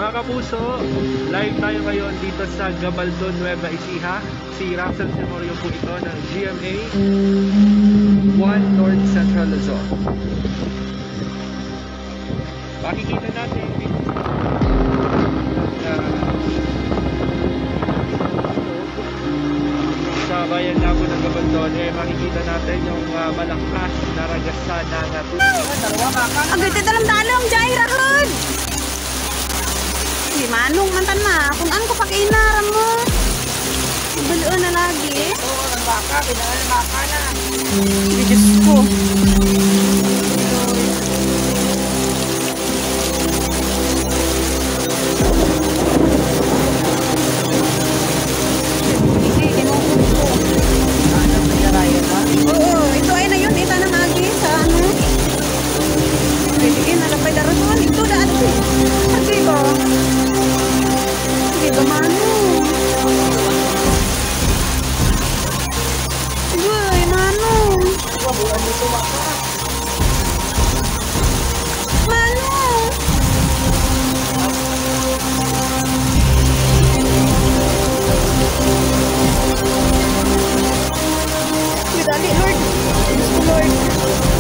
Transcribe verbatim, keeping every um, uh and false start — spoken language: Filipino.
Mga kapuso, live tayo ngayon dito sa Gabaldon, Nueva Ecija. Si Russell Simorio po ito ng G M A one North Central Luzon. Makikita natin uh, sa bayan na po ng Gabaldon, eh, makikita natin yung uh, malakas na ragasan ng tubig. Ang ganda dalam-dalam, Jaira Hood! Di manong mantan na, kung ano ko pag-inaram mo. Bulo na lagi. Oo, ang baka, pinangan ang baka na. Diyos ko. Hindi, kinukot ko. Ano, pinarayan ba? Oo, ito ay na yun, ita ng agi sa ano. Pwede nalapay darason, ito daan ko. Hindi ba? Hindi ba mano? Uy, mano. Buwan dito baka. Mano. Dali, Lord. Diyos ko, Lord.